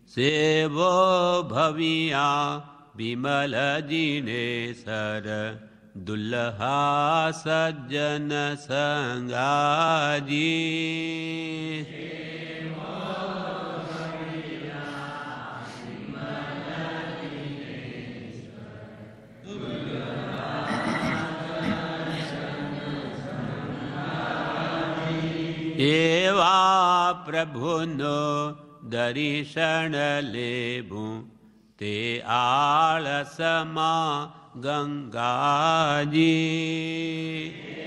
સેવો ભવિયા વિમલ દિનેસર દુલ્હા સજ્જન સંગાજી. એવા પ્રભુનો દર્શન લેવું તે આળસમાં ગંગાજી.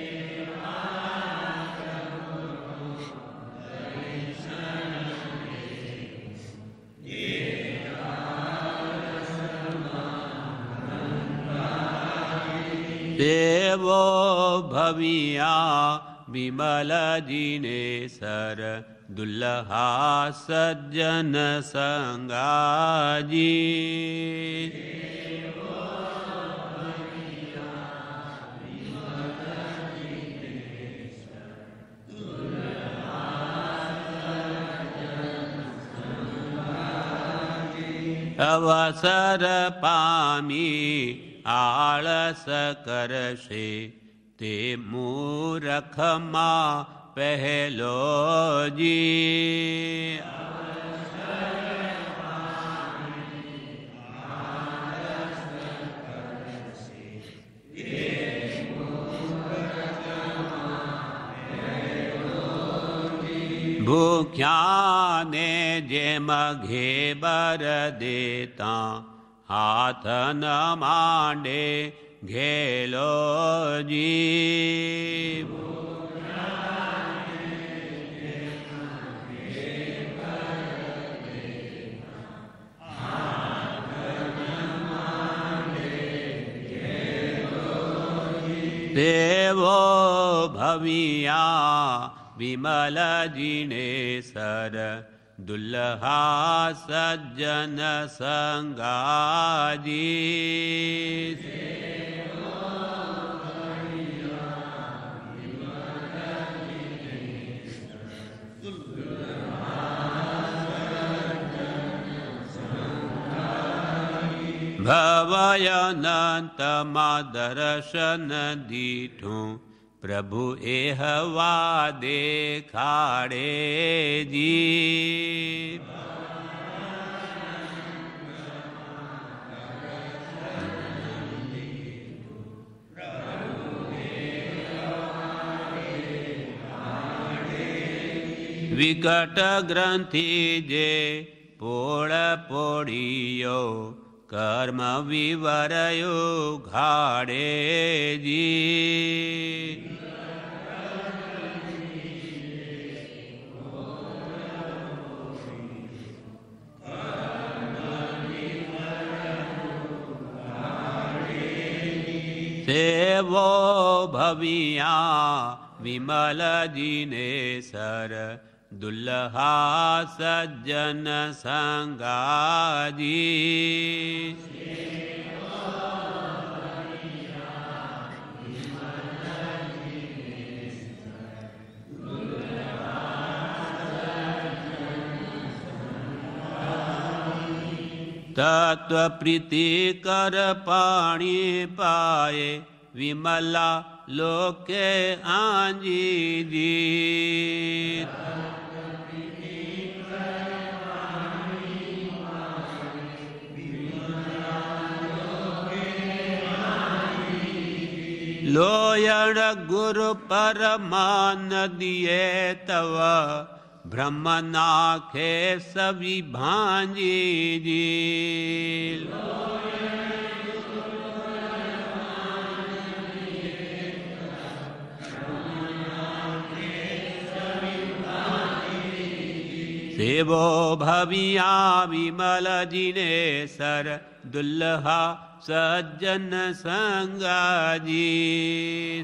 દેવો ભવિયા વિમલ દિનેસર દુલ્હા સજ્જન સંગાજી. અવસર પામી આળસ કરશે તે મૂરખમાં પહેલોજી. ભૂખ્યાને જેમ ઘેબર દેતા હાથ ન માંડે ઘેલોજી. દેવો ભવિયા વિમલ દિનેસર દુલ્હા સજ્જન સંગાજી. ભવયનંતમાં દર્શન દીઠું પ્રભુ એહવા દેખાડે જી. વિકટ ગ્રંથિ જે પોળ પોળિયો કર્મ વિવરયો ઘાડે જી. સેવો ભવિયા વિમલ દિનેસર દુલ્હા સજ્જન સંગાજી. તત્વ પ્રીતિ કર પાણી પાયે વિમલા લોકે આંજી. લોયણ ગુરુ પરમાનદીએ તવ બ્રહ્મ નાખે સવિ ભાંજી. સેવો ભવિયા વિમલ દિનેસર દુલ્હા સજ્જન સંગાજી.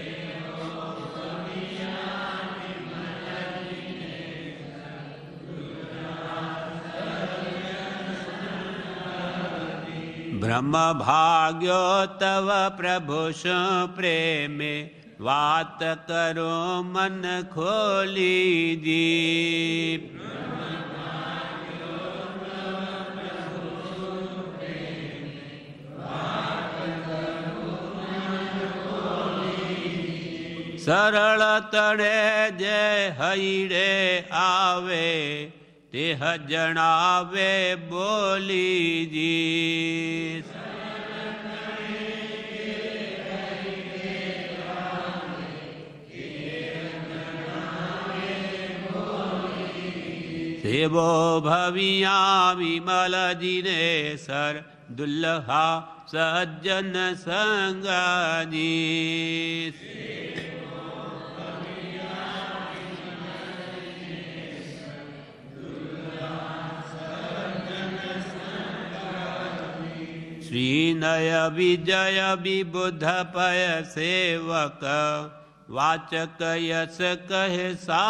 બ્રહ્મ ભાગ્યો તવ પ્રભુ પ્રેમે વાત કરો મન ખોલી જી. સરળ તળે જે હૈડે આવે તે જણાવે બોલીજી. સેવો ભવિયા વિમલજીને સર દુલ્હા સજ્જન સંગાજી. શ્રીનય વિજય વિબુધ પય સેવક વાચક યસ કહે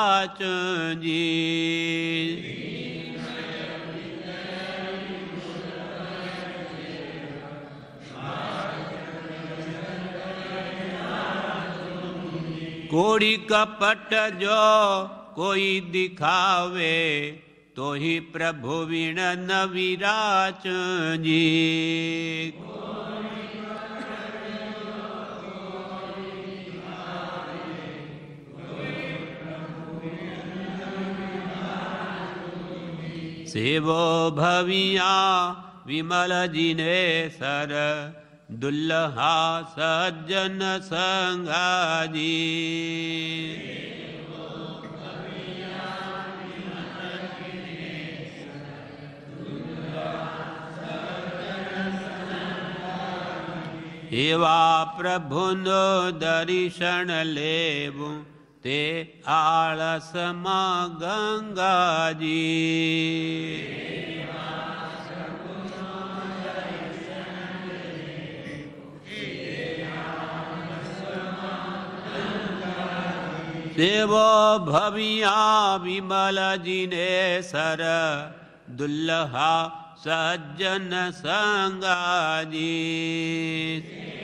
સાચજી. કોડી કપટ જો કોઈ દિખાવે તો હિ પ્રભુ વિણ ન વિરાચજી. સેવો ભવિયા વિમલજીને સર દુલ્હા સજ્જન સંગાજી. એવા પ્રભુનો દર્શન લેવું તે આળસમાં ગંગાજી. સેવો ભવિયા વિમલજીને સર દુલ્હા સજ્જન સંગાજી.